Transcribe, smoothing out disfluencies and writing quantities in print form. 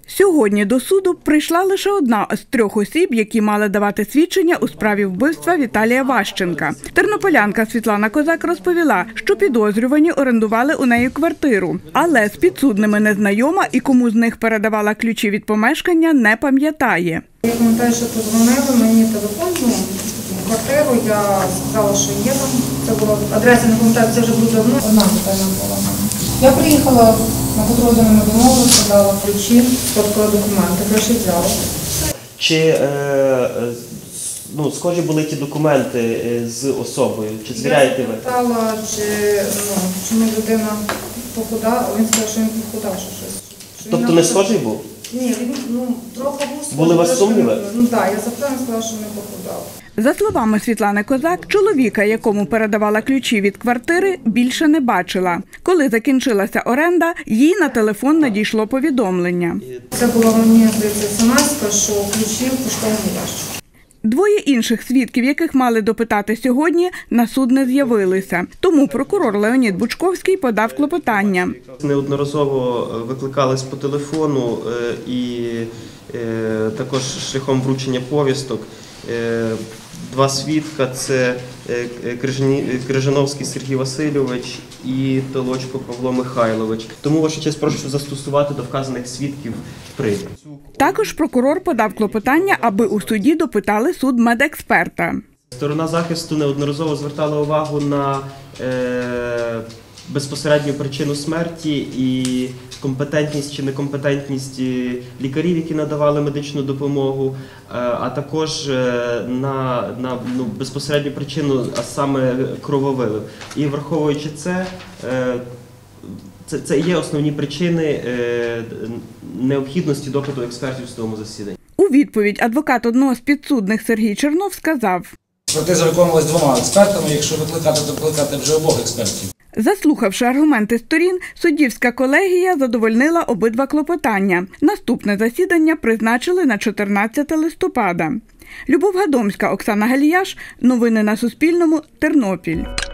Сьогодні до суду прийшла лише одна з трьох осіб, які мали давати свідчення у справі вбивства Віталія Ващенка. Тернополянка Світлана Козак розповіла, що підозрювані орендували у неї квартиру, але з підсудними не знайома і кому з них передавала ключі від помешкання, не пам'ятає. Я пам'ятаю, що подзвонили мені телефон, квартиру, я сказала, що є там. Це була адреса, не пам'ятаю, це вже було давно. Одна питання була. Я приїхала на потрібну домову, дала ключі, сфоткала документи, гроші взяла. Чи схожі були ті документи з особою? Чи звіряєте ви? Я запитала, чому людина похудала, він сказав, що він похудав, що щось. Тобто не схожий був? Ні, він трохи був схожий. Були у вас сумніви? Так, я запитала, він сказав, що не похудав. За словами Світлани Козак, чоловіка, якому передавала ключі від квартири, більше не бачила. Коли закінчилася оренда, їй на телефон надійшло повідомлення. Це була мені, здається, смс-ка, що ключі в поштовому ящику. Двоє інших свідків, яких мали допитати сьогодні, на суд не з'явилися. Тому прокурор Леонід Бучковський подав клопотання. Неодноразово викликались по телефону і також шляхом вручення повісток. Два свідка – це Крижановський Сергій Васильович і Толочко Павло Михайлович. Тому, ваша честь, прошу застосувати до вказаних свідків припис. Також прокурор подав клопотання, аби у суді допитали судмедексперта. Сторона захисту неодноразово звертала увагу на безпосередню причину смерті і компетентність чи некомпетентність лікарів, які надавали медичну допомогу, а також на безпосередню причину, а саме крововилив. І враховуючи це є основні причини необхідності допиту експертів в судовому засіданні. У відповідь адвокат одного з підсудних Сергій Чернов сказав: експертиза виконувалась двома експертами, якщо викликати, то викликати вже обох експертів. Заслухавши аргументи сторін, суддівська колегія задовольнила обидва клопотання. Наступне засідання призначили на 14 листопада. Любов Гадомська, Оксана Галіяш. Новини на Суспільному. Тернопіль.